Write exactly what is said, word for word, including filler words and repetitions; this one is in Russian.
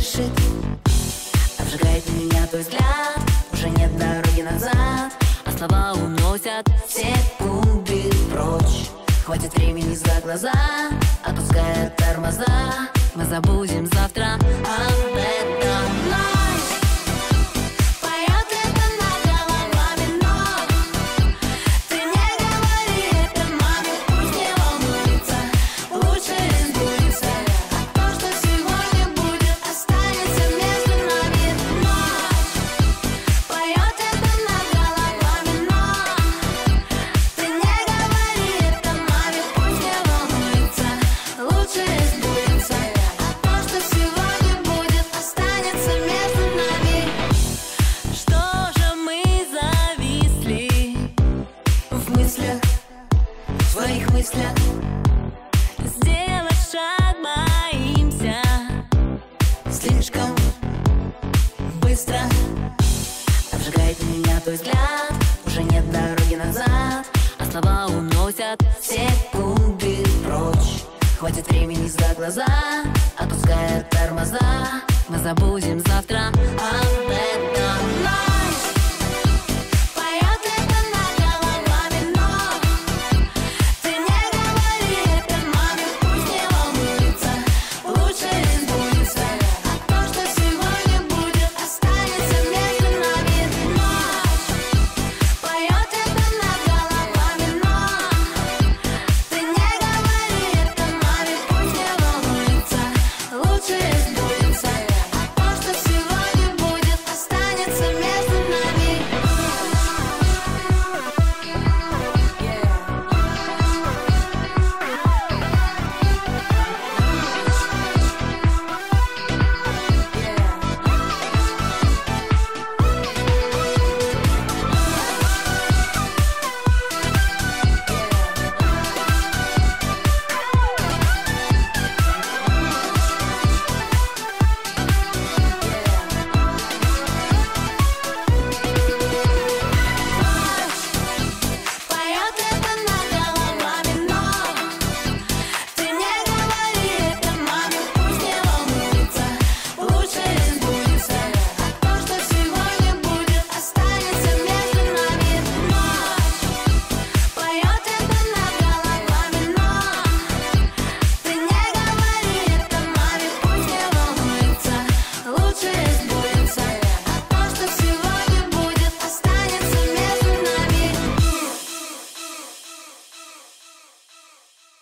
спешит. Обжигает меня твой взгляд, уже нет дороги назад, а слова уносят секунды прочь. Хватит времени за глаза, отпуская тормоза. Мы забудем завтра об этом. Ночь поет это над головами, но ты не говори это маме, пусть не волнуется, лучше избудется. А то, что сегодня будет, останется между нами. Ночь поет это над головами, но ты не говори это маме, пусть не волнуется, лучше избудется. А то, что сегодня будет, останется между нами. Что же мы зависли в мыслях, в своих мыслях? Сделать шаг боимся слишком быстро. Обжигает меня твой взгляд, уже нет дороги назад, а слова уносят секунды прочь. Хватит времени за глаза, отпуская тормоза. Мы забудем завтра